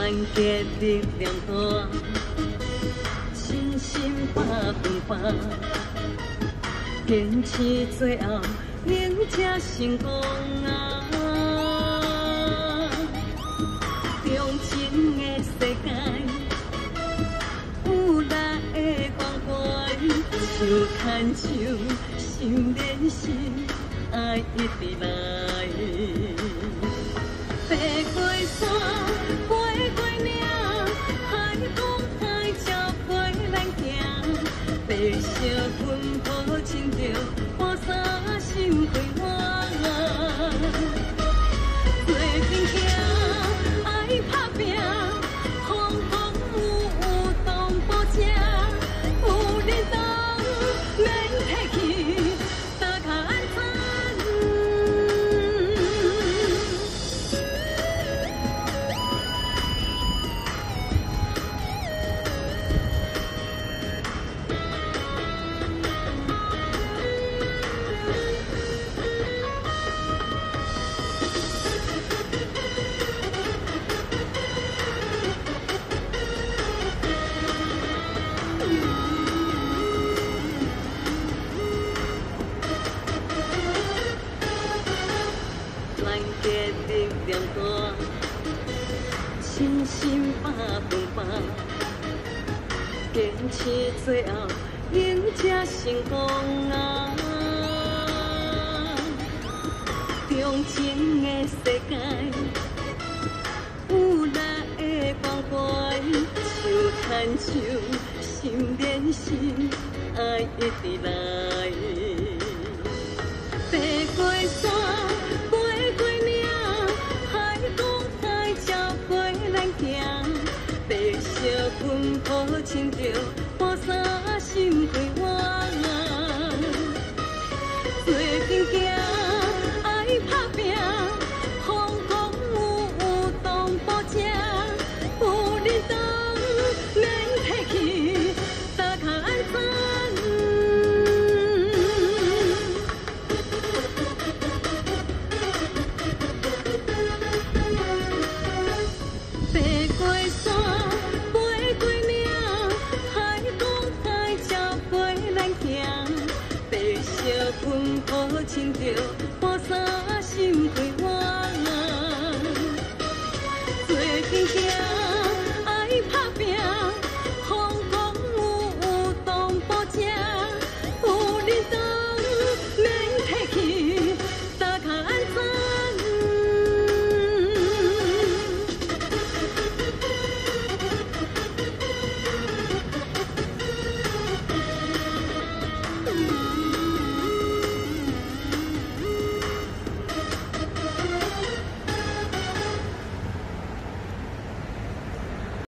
团结力量大，信心百分百，坚持最后，赢才成功啊！中情的世界，有咱的光辉，手牵手，心连心，爱一直来。爬过山，飞过岭，海风海潮陪咱行。白色云波亲着，半山心开满。做阵行，爱打拼，风风雨雨当保证，有你当免客气，大脚安全。团结力量大，信心百分百，坚持最后，赢才成功啊！中情的世界，有咱的光辉，手牵手，心连心，爱一直来。爬过山，飞过岭，海风海潮陪咱行。白色云波亲着，半山心开满。做阵行，爱打拼，风风雨雨当保证，有你当免客气，大脚安全。爬过山，飞过岭，海风海潮陪咱行。白色云波亲着，半山心开满。